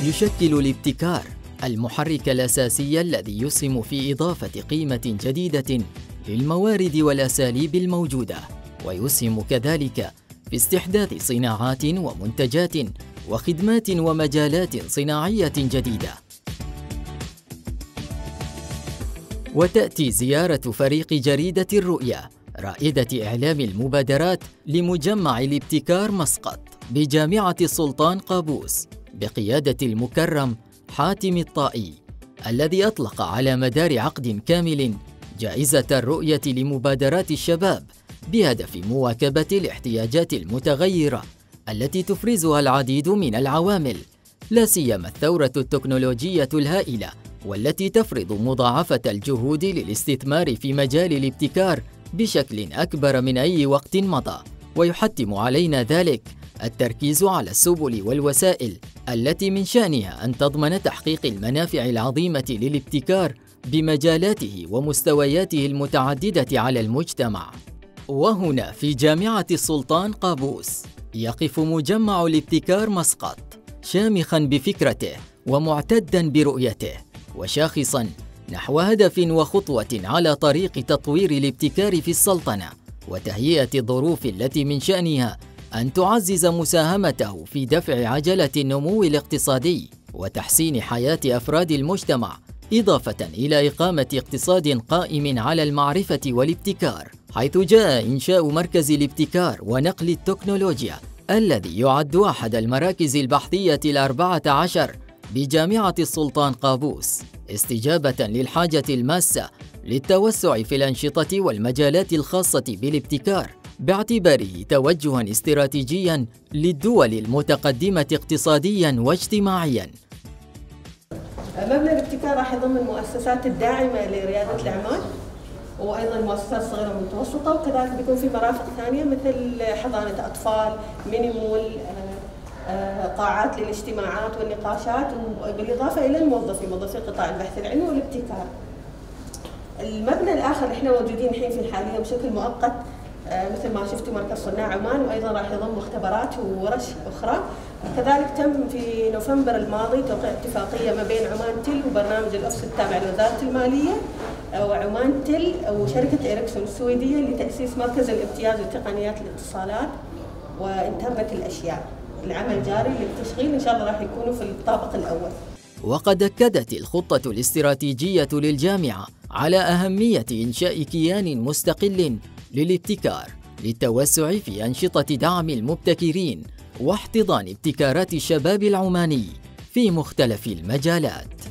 يشكل الابتكار المحرك الأساسي الذي يسهم في إضافة قيمة جديدة للموارد والأساليب الموجودة، ويسهم كذلك في استحداث صناعات ومنتجات وخدمات ومجالات صناعية جديدة. وتأتي زيارة فريق جريدة الرؤية رائدة إعلام المبادرات لمجمع الابتكار مسقط بجامعة السلطان قابوس بقيادة المكرم حاتم الطائي، الذي أطلق على مدار عقد كامل جائزة الرؤية لمبادرات الشباب بهدف مواكبة الاحتياجات المتغيرة التي تفرزها العديد من العوامل، لا سيما الثورة التكنولوجية الهائلة والتي تفرض مضاعفة الجهود للاستثمار في مجال الابتكار بشكل أكبر من أي وقت مضى. ويحتم علينا ذلك التركيز على السبل والوسائل التي من شأنها أن تضمن تحقيق المنافع العظيمة للابتكار بمجالاته ومستوياته المتعددة على المجتمع. وهنا في جامعة السلطان قابوس يقف مجمع الابتكار مسقط شامخاً بفكرته ومعتداً برؤيته، وشاخصاً نحو هدف وخطوة على طريق تطوير الابتكار في السلطنة وتهيئة الظروف التي من شأنها أن تعزز مساهمته في دفع عجلة النمو الاقتصادي وتحسين حياة أفراد المجتمع، إضافة إلى إقامة اقتصاد قائم على المعرفة والابتكار، حيث جاء إنشاء مركز الابتكار ونقل التكنولوجيا الذي يعد أحد المراكز البحثية 14 بجامعة السلطان قابوس، استجابة للحاجة الماسة للتوسع في الأنشطة والمجالات الخاصة بالابتكار، باعتباره توجهاً استراتيجياً للدول المتقدمة اقتصادياً واجتماعياً. مبنى الابتكار راح يضم المؤسسات الداعمة لريادة الأعمال وأيضاً المؤسسات الصغيرة والمتوسطة، وكذلك بيكون في مرافق ثانية مثل حضانة أطفال، ميني مول، قاعات للاجتماعات والنقاشات، بالإضافة إلى موظفي قطاع البحث العلمي والابتكار. المبنى الآخر اللي احنا موجودين الحين فيه حاليا بشكل مؤقت مثل ما شفتوا مركز صناع عمان، وأيضا راح يضم مختبرات وورش أخرى. كذلك تم في نوفمبر الماضي توقيع اتفاقية ما بين عمان تل وبرنامج الأوفست التابع لوزارة المالية وعمان تل وشركة إريكسون السويدية لتأسيس مركز الامتياز لتقنيات الاتصالات وإنترنت الأشياء. العمل جاري للتشغيل، إن شاء الله راح يكونوا في الطابق الأول. وقد أكدت الخطة الاستراتيجية للجامعة على أهمية إنشاء كيان مستقل للابتكار للتوسع في أنشطة دعم المبتكرين واحتضان ابتكارات الشباب العماني في مختلف المجالات.